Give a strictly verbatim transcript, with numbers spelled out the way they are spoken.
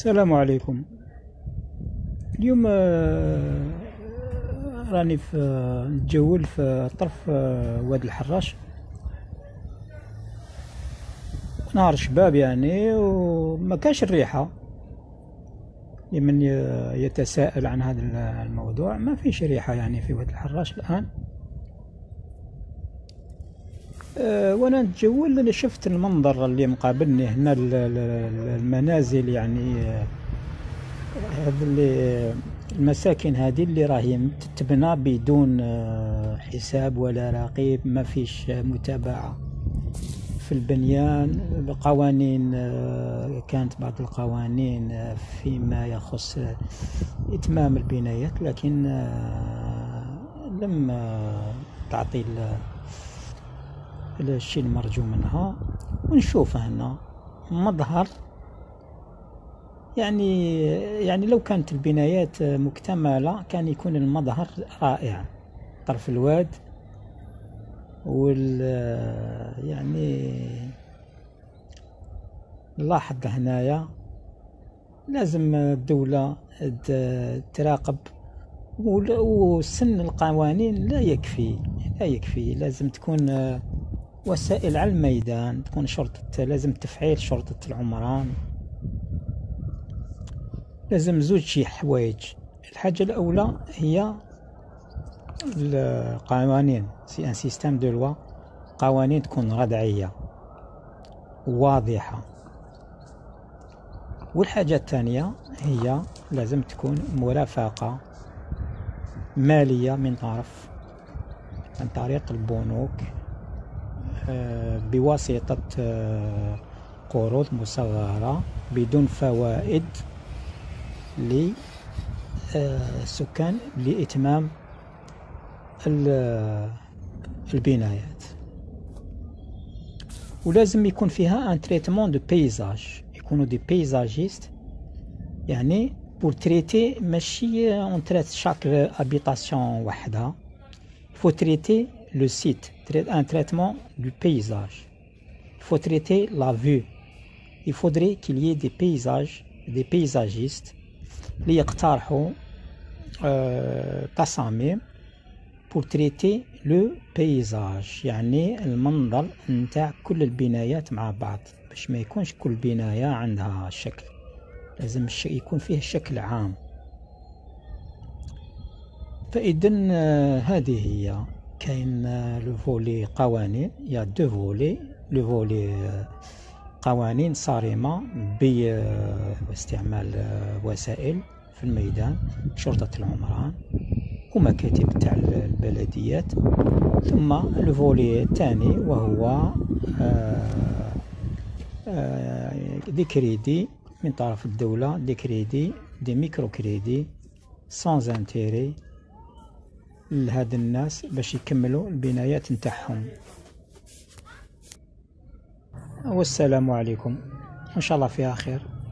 السلام عليكم. اليوم آه، راني في آه، نتجول في طرف آه، وادي الحراش، نهار شباب يعني، وما كانش الريحة. لمن ي- يتساءل عن هذا الموضوع، ما فيش ريحة يعني في وادي الحراش الآن. أه وانا نتجول انا شفت المنظر اللي مقابلني هنا، ال- ال- المنازل يعني، آه، هذا اللي المساكن هذه اللي راهي تتبنى بدون آه، حساب ولا رقيب، ما فيش متابعة في البنيان. قوانين، آه، كانت بعض القوانين آه، فيما يخص آه، إتمام البنايات، لكن آه، لم آه، تعطي ال- الشيء المرجو منها. ونشوف هنا مظهر يعني يعني لو كانت البنايات مكتملة كان يكون المظهر رائع. طرف الواد وال يعني نلاحظ هنايا لازم الدولة تراقب، وسن القوانين لا يكفي لا يكفي لازم تكون وسائل على الميدان، تكون شرطة، لازم تفعيل شرطة العمران. لازم زوج شي حوايج. الحاجة الأولى هي القوانين، سي ان سيستم دو لوا، قوانين تكون ردعية واضحة. والحاجة الثانية هي لازم تكون مرافقة مالية من طرف عن طريق البنوك، آه، بواسطة آه، قروض مصغرة بدون فوائد للسكان لإتمام البنايات. ولازم يكون فيها ان تريتمون دو بيزاج، يكونوا دي بيزاجيست يعني بور تريتي، ماشي اون تريت شاك ابيتاسيون وحدها. فو تريتي لو سيت، ان تريتمون دو بيزاج. فو تريتي لا فيو. il faudrait qu'il y ait des paysages des paysagistes اللي يقترحوا آه تصاميم pour traiter le paysage، يعني المنظر نتاع كل البنايات مع بعض، باش ما يكونش كل بناية عندها شكل، لازم يكون فيه شكل عام. فإذا هذه هي. كاين لو فولي قوانين، يا دو فولي. لو فولي قوانين صارمة باستعمال وسائل في الميدان، شرطة العمران ومكاتب تاع البلديات. ثم الفولي الثاني وهو آه آه دي كريدي من طرف الدولة، دي كريدي دي ميكرو كريدي سانز انتيري لهاد الناس باش يكملوا البنايات نتاعهم. والسلام عليكم، ان شاء الله فيها خير.